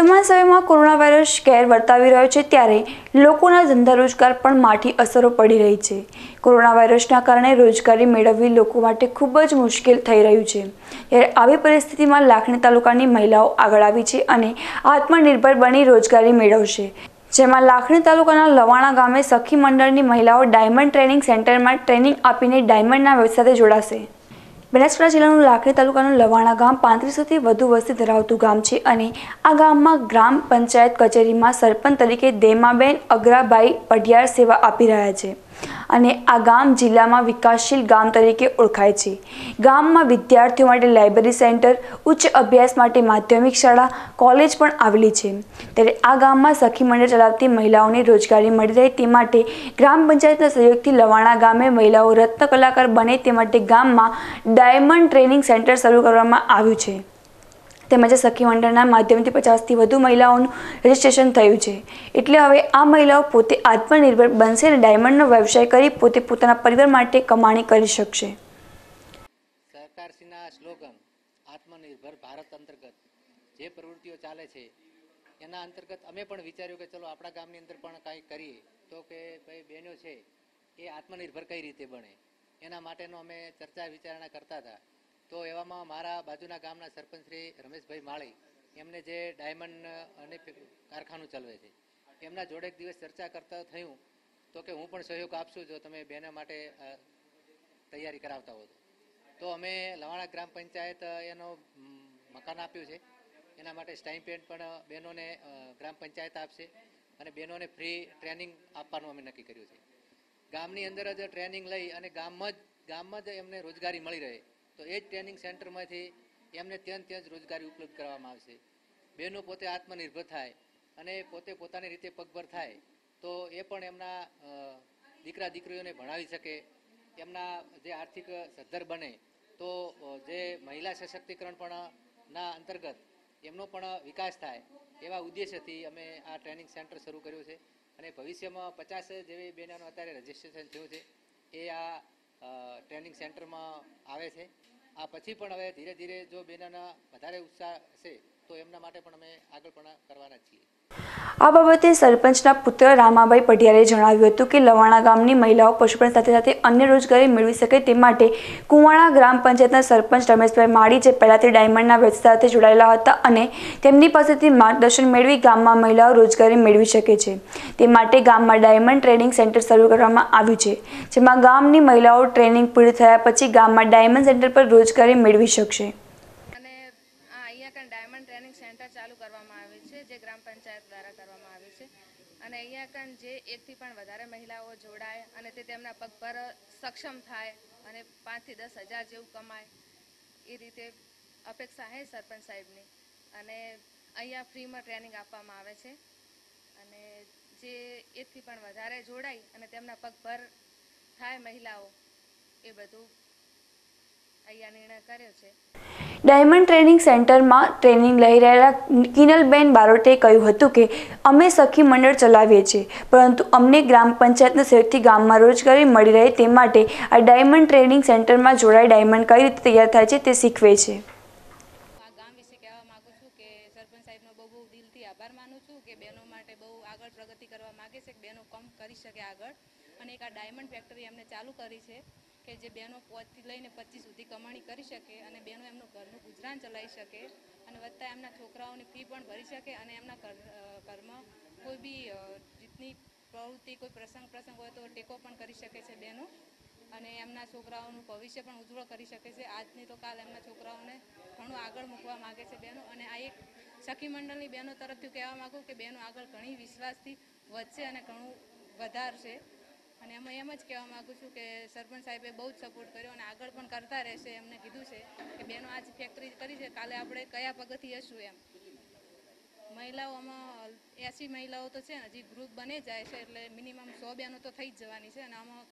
वर्तमान समय में कोरोना वायरस कहर वर्तावी रह्यो छे त्यारे लोकोना धंधा रोजगार पण माठी असरो पड़ी रही है। कोरोना वायरसना कारणे रोजगारी मेळववी लोको माटे खूब ज मुश्केल थई रह्युं छे। त्यारे आवी परिस्थितिमां लाखणी तालुकानी महिलाओ आगळ आवी छे अने आत्मनिर्भर बनी रोजगारी मेळवशे। जेमां लाखणी तालुकाना लवाणा गामे सखी मंडळनी महिलाओ डायमंड ट्रेनिंग सेंटरमां ट्रेनिंग आपीने डायमंडना व्यवसाय साथे जोड़ाशे। बनासकांठा जिल्लाનું લાખણી તાલુકાનું લવાણા ગામ 3500થી વધુ વસ્તી ધરાવતું ગામ છે અને આ ગામમાં ગ્રામ પંચાયત કચેરીમાં સરપંચ તરીકે દેમાબેન અગરાભાઈ પઢિયાર સેવા આપી રહ્યા છે અને આ ગામ જિલ્લામાં વિકાસશીલ ગામ તરીકે ઓળખાય છે। ગામમાં વિદ્યાર્થીઓ માટે લાઇબ્રેરી સેન્ટર, ઉચ્ચ અભ્યાસ માટે માધ્યમિક શાળા, કોલેજ પણ આવેલી છે। ત્યારે આ ગામમાં સખી મંડળ ચલાવતી મહિલાઓને રોજગારી મળી રહે તે માટે ગ્રામ પંચાયતના સહયોગથી લવાણા ગામે મહિલાઓ રત્ન કલાકાર બને તે માટે ગામમાં डायमंड ट्रेनिंग सेंटर शुरू करवामां आव्युं छे। તેમજ સખી મંડળના માધ્યમથી 50થી વધુ મહિલાઓનું રજીસ્ટ્રેશન થયું છે। એટલે હવે આ મહિલાઓ પોતે આત્મનિર્ભર બનશે અને ડાયમંડનો વ્યવસાય કરી પોતે પોતાના પરિવાર માટે કમાણી કરી શકશે। સરકારશ્રીના સ્લોગન આત્મનિર્ભર ભારત અંતર્ગત જે પ્રવૃત્તિઓ ચાલે છે એના અંતર્ગત અમે પણ વિચાર્યું કે ચલો આપણા ગામની અંદર પણ કંઈ કરીએ તો કે ભાઈ બહેનો છે એ આત્મનિર્ભર કઈ રીતે બને એના માટેનો અમે ચર્ચા વિચારણા કરતા હતા। તો એવામાં મારા બાજુના ગામના સરપંચ શ્રી રમેશભાઈ માળી એમને જે ડાયમંડ અને કારખાનું ચલાવે છે એમના જોડે એક દિવસ ચર્ચા કરતા થયું તો કે હું પણ સહયોગ આપશું જો તમે બહેનો માટે તૈયારી કરાવતા હો તો અમે લવાણા ગ્રામ પંચાયત એનો મકાન આપ્યું છે। એના માટે સ્ટાઇપેન્ડ પણ બહેનોને ગ્રામ પંચાયત આપશે અને બહેનોને ફ્રી ટ્રેનિંગ આપવાનું અમે નક્કી કર્યું છે। ગામની અંદર જ ટ્રેનિંગ લઈ અને ગામમાં જ એમને રોજગારી મળી રહે તો એ જ ટ્રેનિંગ સેન્ટરમાંથી એમને ત્યાં જ રોજગારી ઉપલબ્ધ કરવામાં આવશે। બહેનો પોતે આત્મનિર્ભર થાય અને પોતે પોતાની રીતે પગભર થાય તો એ પણ એમના દીકરા દીકરીઓને ભણાવી શકે, એમના જે આર્થિક સદ્ધર બને તો જે મહિલા સશક્તિકરણ પણ ના અંતર્ગત એમનો પણ વિકાસ થાય એવા ઉદ્દેશ્યથી અમે આ ટ્રેનિંગ સેન્ટર શરૂ કર્યું છે અને ભવિષ્યમાં 50 જેવી બહેનોનો અત્યારે રજીસ્ટ્રેશન થયું છે એ આ ટ્રેનિંગ સેન્ટરમાં આવે છે। આ પછી પણ હવે ધીરે ધીરે જો બહેનોના વધારે ઉત્સાહ હશે તો એમના માટે પણ અમે આગળ પણ કરવાના છીએ। આ બાબતે સરપંચના પુત્ર રામાભાઈ પઢિયારે જણાવ્યું હતું કે લવાણા ગામની મહિલાઓ પશુપાલન સાથે સાથે અન્ય રોજગારી મેળવી શકે તે માટે કુવાણા ગ્રામ પંચાયતના સરપંચ રમેશભાઈ માળી જે પહેલાથી ડાયમંડના વ્યવસાય સાથે જોડાયેલા હતા અને તેમની પાસેથી માર્ગદર્શન મેળવી ગામમાં મહિલાઓ રોજગારી મેળવી શકે છે તે માટે ગામમાં ડાયમંડ ટ્રેનિંગ સેન્ટર શરૂ કરવામાં આવ્યું છે જેમાં ગામની મહિલાઓ ટ્રેનિંગ પૂરી થયા પછી ગામમાં ડાયમંડ સેન્ટર પર રોજગારી મેળવી શકશે। डायमंड ट्रेनिंग सेंटर चालू करवामां आवे छे जे ग्राम पंचायत द्वारा करवामां आवे छे अने अहींया कन जे एक थी पण वधारे महिलाओ जोड़ाय अने ते तेमना पग पर सक्षम थाय अने 5 થી 10 हज़ार जेवुं कमाय ए रीते अपेक्षा है सरपंच साहेबनी अने अहींया फ्री में ट्रेनिंग आपवामां आवे छे अने जे एक थी पण वधारे जोड़ाय अने तेमना पग पर थाय महिलाओ ए बधुं अहींया निर्णय कर्यो छे। डायमंड ट्रेनिंग सेंटर में ट्रेनिंग लई रहेला किनलबेन बारोटे કહ્યું હતું કે અમે સખી મંડળ ચલાવીએ છીએ પરંતુ અમને ગ્રામ પંચાયતના સહયોગથી ગામમાં રોજગારી મળી રહે તે માટે આ ડાયમંડ ટ્રેનિંગ સેન્ટરમાં જોડાઈ ડાયમંડ કઈ રીતે તૈયાર થાય છે તે શીખવે છે। આ ગામ વિશે કહેવા માંગુ છું કે સરપંચ સાહેબનો બહુ દિલથી આભાર માનું છું કે બહેનો માટે બહુ આગળ પ્રગતિ કરવા માંગે છે કે બહેનો કામ કરી શકે આગળ અને એક આ ડાયમંડ ફેક્ટરી એમને ચાલુ કરી છે કે જે બહેનો 5 થી લઈને 25 સુધી કમાણી કરી શકે અને બહેનો એમનું ઘરનું ગુજરાન ચલાવી શકે અને વધતા એમના છોકરાઓની ફી પણ ભરી શકે અને એમના ઘરમાં કોઈ બી રીતની પ્રવૃત્તિ કોઈ પ્રસંગ હોય તો ટેકો પણ કરી શકે છે બહેનો અને એમના છોકરાઓનું ભવિષ્ય પણ ઉજ્જવળ કરી શકે છે। આજની તો કાલ એમના છોકરાઓને ઘણું આગળ મૂકવા માગે છે બહેનો અને આ એક સખી મંડળની બહેનો તરફથી કહેવા માગું કે બહેનો આગળ ઘણી વિશ્વાસથી વધશે અને ઘણું વધારશે અને એમાં એમ જ કહેવા માગું છું કે સરપંચ સાહેબે બહુ જ સપોર્ટ કર્યો અને આગળ પણ કરતા રહેશે એમને કીધું છે કે બહેનો આજ ફેક્ટરી કરી છે કાલે આપણે કયા પગથી હશું એમ। મહિલાઓમાં 80 મહિલાઓ તો છે ને હજી ગ્રુપ બને જાય છે એટલે મિનિમમ 100 બહેનો તો થઈ જ જવાની છે અને આમાં